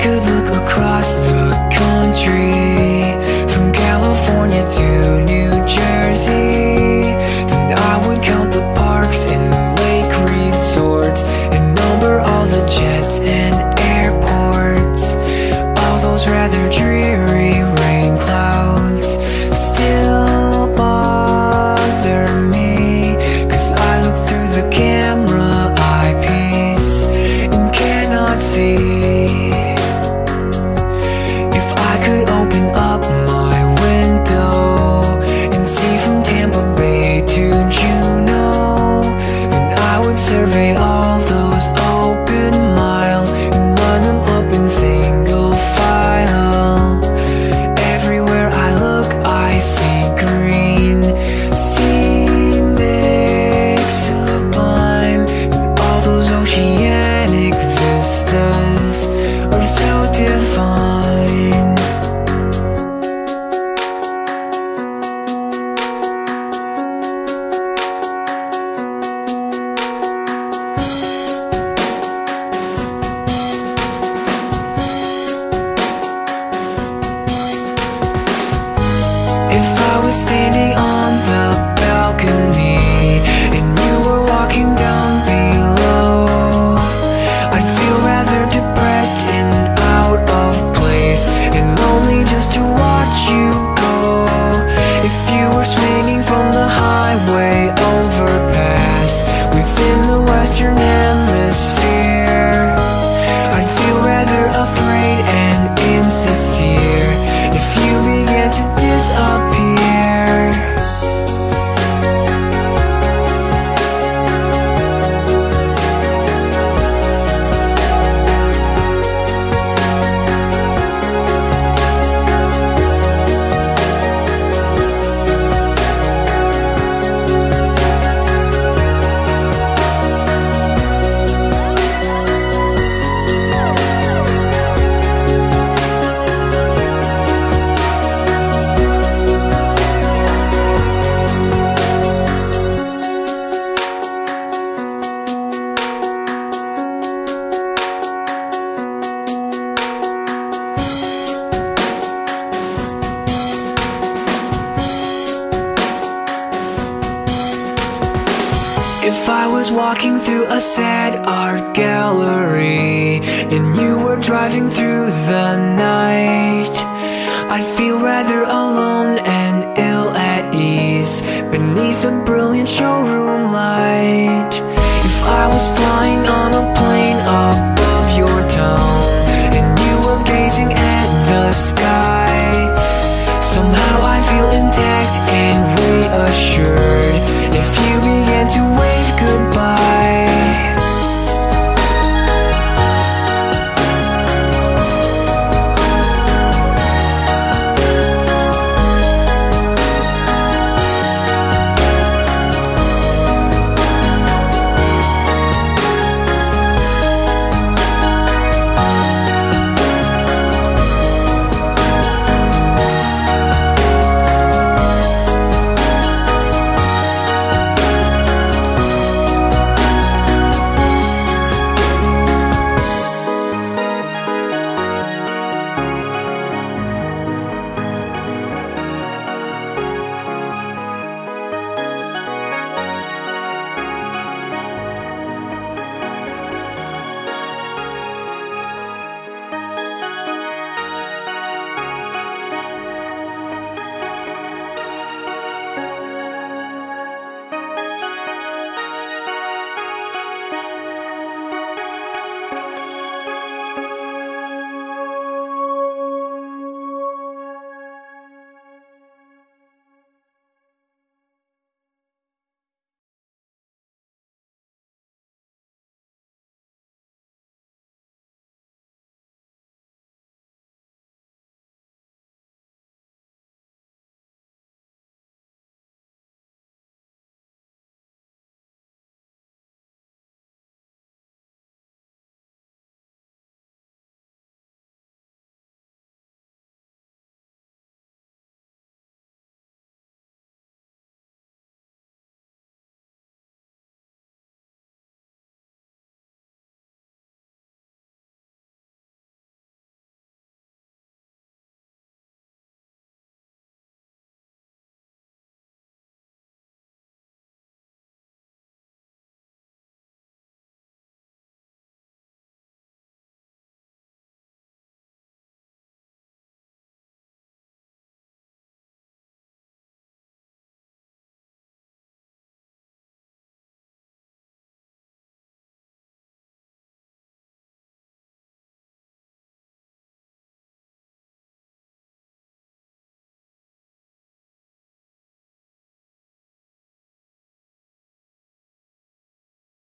could look across the country, from California to New Jersey, then I would count the parks and lake resorts and number all the jets and airports. All those rather dreary rain clouds still bother me, 'cause I look through the camera eyepiece and cannot see. If I could open up my window and see from Tampa Bay to Juneau, then I would survey all those open miles and run them up in single file. Everywhere I look I see green, scenic, sublime, and all those oceanic vistas are so divine. If I was standing on the balcony and you were walking down below, I'd feel rather depressed and out of place and lonely just to watch you go. If you were swinging from the highway overpass within the western hemisphere, I'd feel rather afraid and insincere if you began to disappear. If I was walking through a sad art gallery and you were driving through the night, I'd feel rather alone and ill at ease beneath a brilliant showroom light. If I was flying